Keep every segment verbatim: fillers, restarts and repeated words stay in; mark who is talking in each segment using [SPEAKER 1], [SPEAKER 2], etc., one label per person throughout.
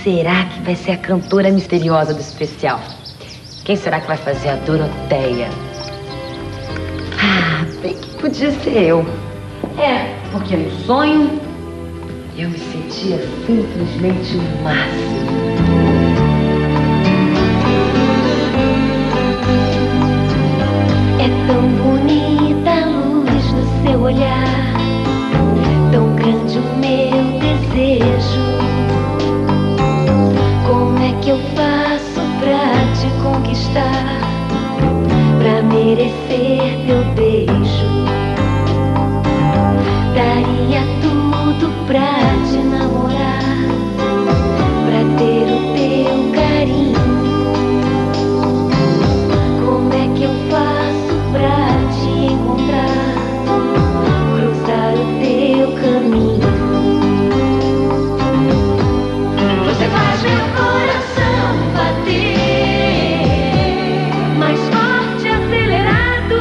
[SPEAKER 1] será que vai ser a cantora misteriosa do especial? Quem será que vai fazer a Doroteia? Ah, bem que podia ser eu. É, porque no sonho eu me sentia simplesmente o máximo.
[SPEAKER 2] É tão bonita a luz no seu olhar, tão grande o meu desejo. Como é que eu faço pra te conquistar, pra merecer teu beijo? Daria tudo pra te namorar, pra ter o teu carinho. Como é que eu faço pra te encontrar, cruzar o teu caminho? Você faz meu coração bater mais forte, acelerado.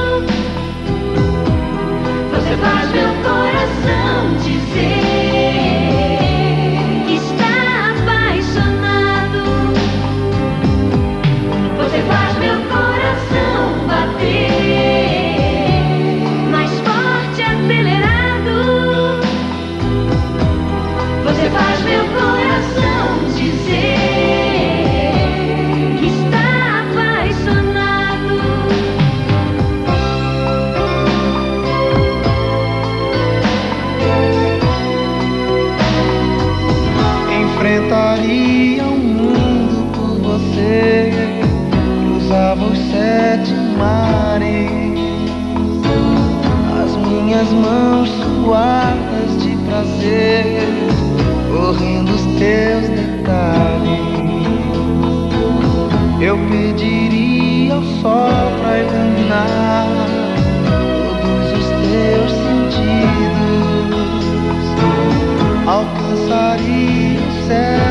[SPEAKER 2] Você faz meu coração dizer que está apaixonado. Você faz meu coração bater mais forte, acelerado. Você faz meu coração dizer que está apaixonado.
[SPEAKER 3] Enfrentaria o mundo por você, cruzava os sete mares, as minhas mãos suadas de prazer, correndo os teus detalhes. Eu pediria ao sol pra iluminar todos os teus sentidos, alcançaria o céu